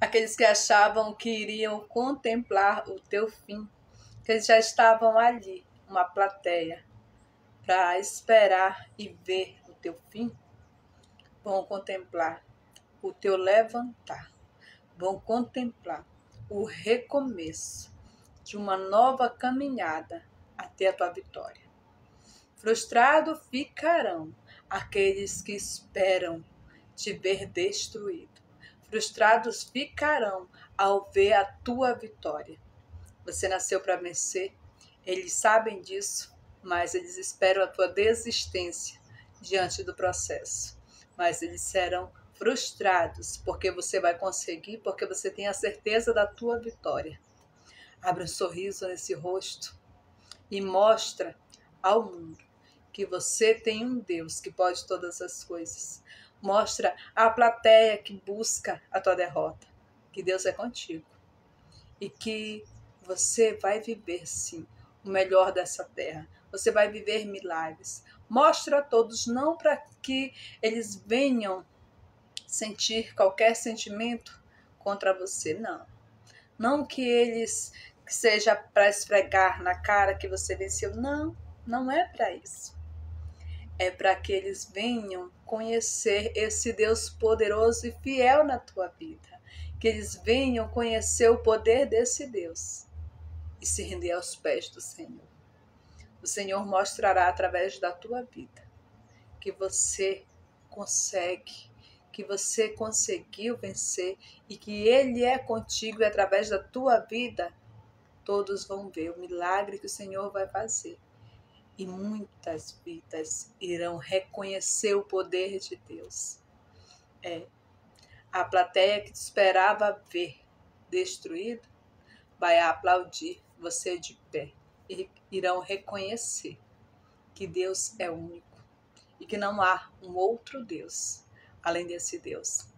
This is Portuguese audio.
aqueles que achavam que iriam contemplar o teu fim, que eles já estavam ali, uma plateia, para esperar e ver o teu fim, vão contemplar o teu levantar, vão contemplar o recomeço de uma nova caminhada até a tua vitória. Frustrados ficarão aqueles que esperam te ver destruído. Frustrados ficarão ao ver a tua vitória. Você nasceu para vencer, eles sabem disso, mas eles esperam a tua desistência diante do processo. Mas eles serão frustrados, porque você vai conseguir, porque você tem a certeza da tua vitória. Abre um sorriso nesse rosto e mostra ao mundo que você tem um Deus que pode todas as coisas. Mostra à plateia que busca a tua derrota, que Deus é contigo e que você vai viver, sim, o melhor dessa terra. Você vai viver milagres. Mostra a todos, não para que eles venham sentir qualquer sentimento contra você, não. Não que eles que seja para esfregar na cara que você venceu, não, não é para isso. É para que eles venham conhecer esse Deus poderoso e fiel na tua vida. Que eles venham conhecer o poder desse Deus e se render aos pés do Senhor. O Senhor mostrará através da tua vida que você consegue, que você conseguiu vencer e que Ele é contigo e através da tua vida todos vão ver o milagre que o Senhor vai fazer. E muitas vidas irão reconhecer o poder de Deus. A plateia que te esperava ver destruído vai aplaudir você de pé. E irão reconhecer que Deus é único e que não há um outro Deus além desse Deus.